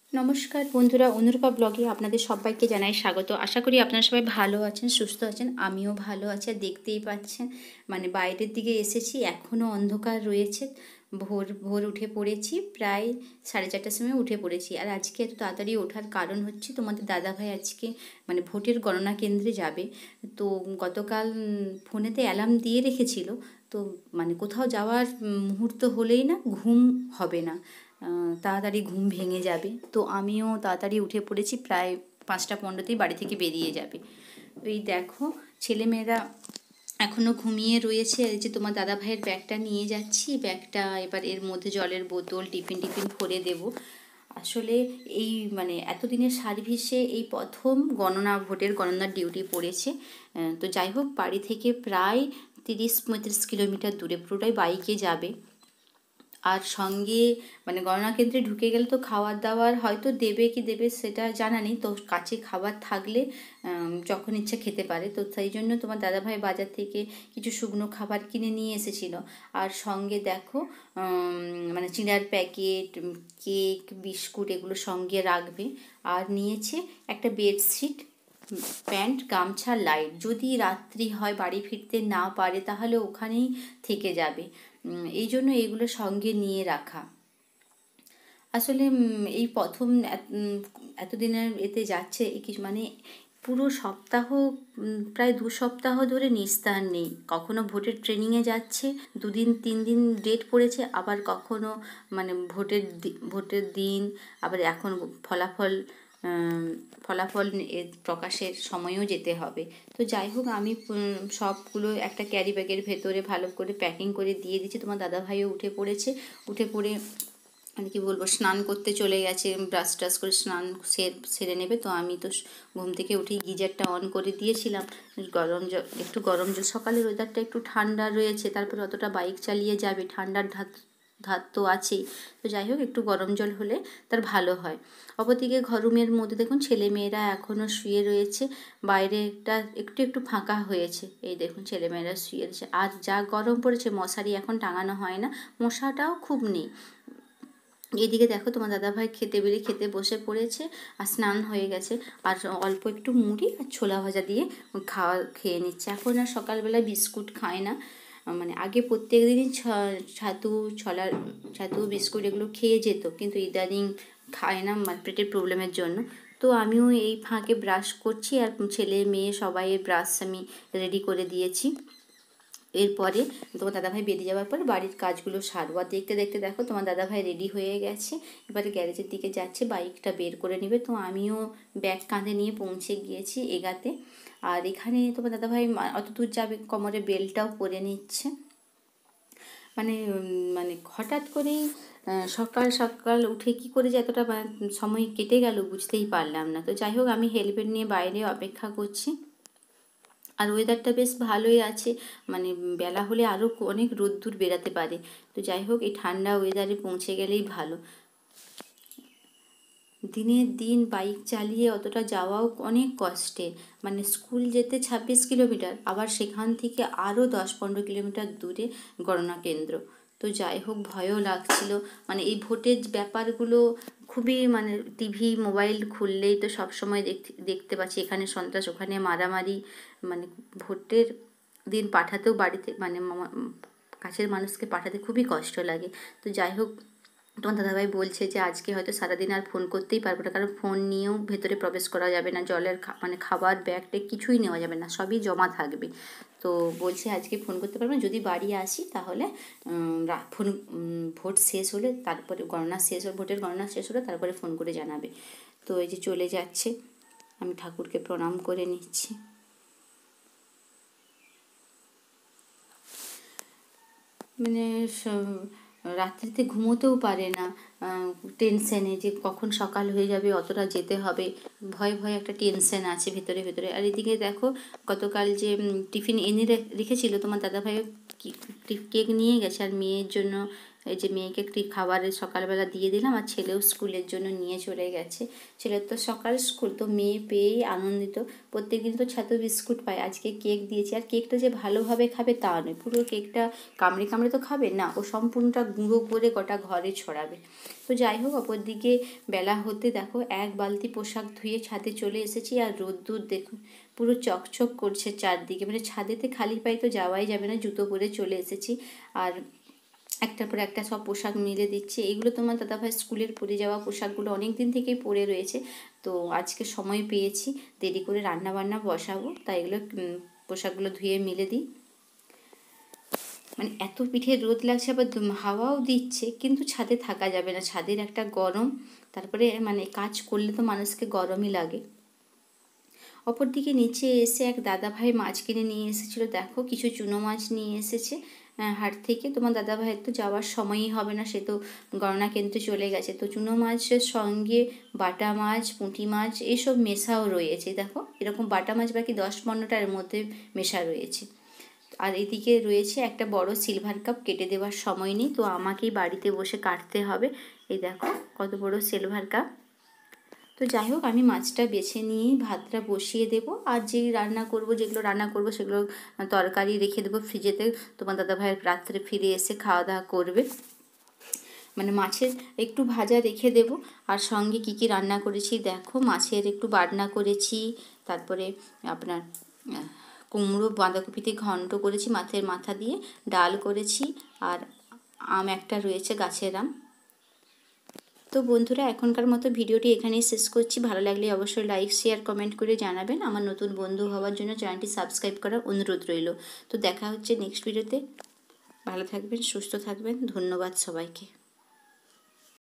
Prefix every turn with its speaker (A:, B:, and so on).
A: নমস্কার বন্ধুরা, অনুরূপা ব্লগে আপনাদের সবাইকে জানাই স্বাগত। আশা করি আপনারা সবাই ভালো আছেন, সুস্থ আছেন। আমিও ভালো আছি। আর দেখতেই পাচ্ছেন বাইরের দিকে এসেছি, এখনও অন্ধকার রয়েছে। ভোর ভোর উঠে পড়েছি, প্রায় 4:30টার সময় উঠে পড়েছি। আর আজকে এত তাড়াতাড়ি ওঠার কারণ হচ্ছে তোমাদের দাদাভাই আজকে ভোটের গণনা কেন্দ্রে যাবে। তো গতকাল ফোনেতে অ্যালার্ম দিয়ে রেখেছিল। তো কোথাও যাওয়ার মুহূর্ত হলেই না ঘুম হবে না, তাড়াতাড়ি ঘুম ভেঙে যাবে। তো আমিও তাড়াতাড়ি উঠে পড়েছি, প্রায় 5টা 15তেই বাড়ি থেকে বেরিয়ে যাবে। এই দেখো ছেলেমেয়েরা এখনও ঘুমিয়ে রয়েছে। এই যে তোমার দাদা ভাইয়ের ব্যাগটা নিয়ে যাচ্ছি, ব্যাগটা এবার এর মধ্যে জলের বোতল টিফিন ভরে দেব। আসলে এই এতদিনের সার্ভিসে এই প্রথম ভোটের গণনার ডিউটি পড়েছে। তো যাই হোক, বাড়ি থেকে প্রায় 30-35 কিলোমিটার দূরে, পুরোটাই বাইকে যাবে। আর সঙ্গে গণনা কেন্দ্রে ঢুকে গেলে তো খাবার দাবার হয়তো দেবে কি দেবে সেটা জানা নেই। তো কাছে খাবার থাকলে যখন ইচ্ছা খেতে পারে। তো সেই জন্য তোমার দাদাভাই বাজার থেকে কিছু শুকনো খাবার কিনে নিয়ে এসেছিল। আর সঙ্গে দেখো চিড়ার প্যাকেট, কেক, বিস্কুট এগুলো সঙ্গে রাখবে। আর নিয়েছে একটা বেডশিট, প্যান্ট, গামছা, লাইট। যদি রাত্রি হয়, বাড়ি ফিরতে না পারে, তাহলে ওখানেই থেকে যাবে। এই জন্য এইগুলো সঙ্গে নিয়ে রাখা। আসলে এই প্রথম এতদিনের এতে যাচ্ছে কিছু পুরো সপ্তাহ, প্রায় 2 সপ্তাহ ধরে নিস্তার নেই। কখনো ভোটের ট্রেনিংয়ে যাচ্ছে, 2-3 দিন ডেট পড়েছে, আবার কখনো ভোটের দিন, আবার এখন ফলাফল প্রকাশের সময়ও যেতে হবে। তো যাই হোক, আমি সবগুলো একটা ক্যারি ব্যাগের ভেতরে ভালো করে প্যাকিং করে দিয়ে দিচ্ছি। তোমার দাদাভাইও উঠে পড়েছে। উঠে পড়ে কি বলবো, স্নান করতে চলে গেছে, ব্রাশ টাশ করে স্নান সেরে নেবে। তো আমি তো ঘুম থেকে উঠেই গিজারটা অন করে দিয়েছিলাম। একটু গরম জল, সকালের ওয়েদারটা একটু ঠান্ডা রয়েছে, তারপরে অতটা বাইক চালিয়ে যাবে, ঠান্ডার ধাত তো আছেই। তো যাই হোক, একটু গরম জল হলে তার ভালো হয়। অপরদিকে রুমের মধ্যে দেখুন ছেলেমেয়েরা এখনও শুয়ে রয়েছে। বাইরেটা একটু ফাঁকা হয়েছে। এই দেখুন ছেলেমেয়েরা শুয়ে রয়েছে। আর যা গরম পড়েছে, মশারি এখন টাঙানো হয় না, মশাটাও খুব নেই। এদিকে দেখো তোমার দাদাভাই খেতে বসে পড়েছে, আর স্নান হয়ে গেছে। আর অল্প একটু মুড়ি আর ছোলা ভাজা দিয়ে খেয়ে নিচ্ছে। এখন আর সকালবেলা বিস্কুট খায় না। আগে প্রত্যেক দিনই ছাতু বিস্কুট এগুলো খেয়ে যেত, কিন্তু ইদানিং খায় না পেটের প্রবলেমের জন্য। তো আমিও এই ফাঁকে ব্রাশ করছি, আর ছেলে মেয়ে সবাইয়ের ব্রাশ আমি রেডি করে দিয়েছি। এরপরে তোমার দাদাভাই বেরিয়ে যাওয়ার পর বাড়ির কাজগুলো সারবো। আর দেখতে দেখতে দেখো তোমার দাদাভাই রেডি হয়ে গেছে, এবারে গ্যারেজের দিকে যাচ্ছে, বাইকটা বের করে নেবে। তো আমিও ব্যাগ কাঁধে নিয়ে পৌঁছে গিয়েছি এগাতে। আর এখানে তোমার দাদাভাই অত দূর যাবে, কোমরে বেল্টটাও পরে নিচ্ছে। হঠাৎ করেই সকাল সকাল উঠে কি করে যে এতটা সময় কেটে গেল বুঝতেই পারলাম না। তো যাই হোক, আমি হেলমেট নিয়ে বাইরে অপেক্ষা করছি। আর ওয়েদারটা বেশ ভালোই আছে, বেলা হলে আরও অনেক রোদ্দুর বেরাতে পারে। তো যাই হোক, এই ঠান্ডা ওয়েদারে পৌঁছে গেলেই ভালো। দিনের দিন বাইক চালিয়ে অতটা যাওয়াও অনেক কষ্টে। স্কুল যেতে 26 কিলোমিটার, আবার সেখান থেকে আরও 10-15 কিলোমিটার দূরে গণনা কেন্দ্র। তো যাই হোক, ভয়ও লাগছিল। এই ভোটের ব্যাপারগুলো খুবই টিভি মোবাইল খুললেই তো সবসময় দেখতে পাচ্ছি, এখানে সন্ত্রাস, ওখানে মারামারি। ভোটের দিন পাঠাতেও বাড়িতে কাছের মানুষকে পাঠাতে খুবই কষ্ট লাগে। তো যাই হোক, তোমার দাদাভাই বলছে যে আজকে হয়তো সারাদিন আর ফোন করতেই পারবো না, কারণ ফোন নিয়েও ভেতরে প্রবেশ করা যাবে না, জলের খাবার ব্যাগটা কিছুই নেওয়া যাবে না, সবই জমা থাকবে। তো বলছে আজকে ফোন করতে পারবো না, যদি বাড়ি আসি তাহলে ভোট শেষ হলে, তারপরে ভোটের গণনা শেষ হলে তারপরে ফোন করে জানাবে। তো এই যে চলে যাচ্ছে, আমি ঠাকুরকে প্রণাম করে নিচ্ছি। রাত্রিতে ঘুমোতেও পারে না, টেনশানে যে কখন সকাল হয়ে যাবে, অতটা যেতে হবে, ভয়ে একটা টেনশান আছে ভেতরে ভেতরে। আর এদিকে দেখো, গতকাল যে টিফিন এনে রেখেছিল তোমার দাদাভাই, কেক নিয়ে গেছে। আর মেয়ের জন্য এই যে মেয়েকে একটি খাবারের সকালবেলা দিয়ে দিলাম, আর ছেলেও স্কুলের জন্য নিয়ে চলে গেছে। ছেলের তো সকাল স্কুল, তো মেয়ে পেয়েই আনন্দিত। প্রত্যেকদিন তো ছাতু বিস্কুট পায়, আজকে কেক দিয়েছি। আর কেকটা যে ভালোভাবে খাবে তা নয়, পুরো কেকটা কামড়ে তো খাবে না, ও সম্পূর্ণটা গুঁড়ো করে গোটা ঘরে ছড়াবে। তো যাই হোক, অপর দিকে বেলা হতে দেখো 1 বালতি পোশাক ধুয়ে ছাদে চলে এসেছি। আর রোদ্দুর দেখুন পুরো চকচক করছে চারদিকে, মানে ছাদেতে খালি পায়ে তো যাওয়াই যাবে না, জুতো পরে চলে এসেছি। আর একটার পর একটা সব পোশাক মিলে দিচ্ছে। এগুলো তোমার দাদাভাই স্কুলের পরে যাওয়া পোশাকগুলো অনেক দিন থেকেই পরে রয়েছে। তো আজকে সময় পেয়েছি, দেরি করে রান্না বান্না বসাবো, তাই এগুলো পোশাকগুলো ধুয়ে মিলে দিই। মানে এত পিঠে রোদ লাগছে, আবার হাওয়াও দিচ্ছে, কিন্তু ছাদে থাকা যাবে না, ছাদের একটা গরম। তারপরে মানে কাজ করলে তো মানুষকে গরমই লাগে। অপরদিকে নিচে এসে এক দাদাভাই মাছ কিনে নিয়ে এসেছিলো, দেখো কিছু চুনো মাছ নিয়ে এসেছে হাট থেকে। তোমার দাদাভাইয়ের তো যাওয়ার সময়ই হবে না, সে তো গণনা কেন্দ্রে চলে গেছে। তো চুনো মাছের সঙ্গে বাটা মাছ, পুঁটি মাছ এইসব মেশাও রয়েছে, দেখো এরকম বাটা মাছ বাকি 10-15টার মধ্যে মেশা রয়েছে। আর এদিকে রয়েছে একটা বড় সিলভার কাপ, কেটে দেওয়ার সময় নেই, তো আমাকেই বাড়িতে বসে কাটতে হবে। এই দেখো কত বড় সিলভার কাপ। তো যাই হোক, আমি মাছটা বেছে নিয়েই ভাতটা বসিয়ে দেব। আর যেগুলো রান্না করব সেগুলো তরকারি রেখে দেবো ফ্রিজেতে, তোমার দাদাভাই রাত্রে ফিরে এসে খাওয়া দাওয়া করবে। মানে মাছের একটু ভাজা রেখে দেব। আর সঙ্গে কি কি রান্না করেছি দেখো, মাছের একটু বাটনা করেছি, তারপরে আপনার কুমড়ো বাঁধাকপিতে ঘন্ট করেছি মাছের মাথা দিয়ে, ডাল করেছি, আর আম একটা রয়েছে, গাছের আম। তো বন্ধুরা, এখনকার মতো ভিডিওটি এখানেই শেষ করছি। ভালো লাগলে অবশ্যই লাইক, শেয়ার, কমেন্ট করে জানাবেন। আমার নতুন বন্ধু হওয়ার জন্য চ্যানেলটি সাবস্ক্রাইব করার অনুরোধ রইল। তো দেখা হচ্ছে নেক্সট ভিডিওতে। ভালো থাকবেন, সুস্থ থাকবেন, ধন্যবাদ সবাইকে।